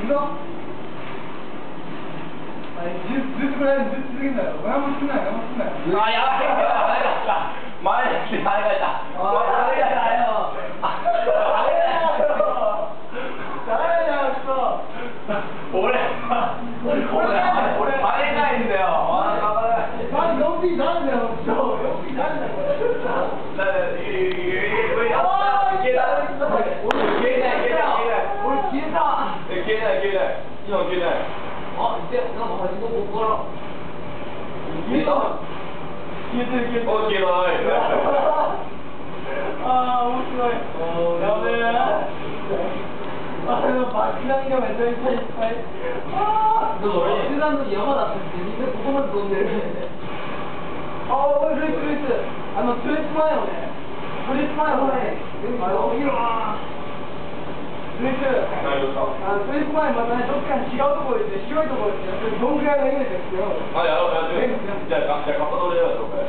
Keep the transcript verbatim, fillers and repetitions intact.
くぞ。ずっとこれずっと続けんだよ。何もすんなよ、何もすんなよ。 あ、やばいよ、前だった。前だった。前だった。前だったよ。あれだよ。誰だよ、俺。俺、俺、俺、入れないんだよ。あ、頑張れ。 なんで、よんピーなんだよ、よんピーなんだよ、これ。 だから、いけいけいけ。俺、消えない、消えない。 俺、消えた。 え、消えない、消えない。今消えない。 あ、いて、なんか端っこここから。 消えた。 消えてる、消えてる。 お、消えない。 ああ、面白い。やべえ。あのバキナミがめちゃめちゃいっぱい。ああ。 でも、集団の山だってみんなここまで飛んでる。 ああ、面白い、クリス。あの、トゥレス前をね。トゥレス前をね。あの、いいわ。クリス。 何ですか。 あの、トゥレス前またね、どっかに違うところで、白いところで、どんぐらいのイメージですよ。 あ、やろう、やってる。じゃあ、じゃあ、カッパ取れよ、そこへ。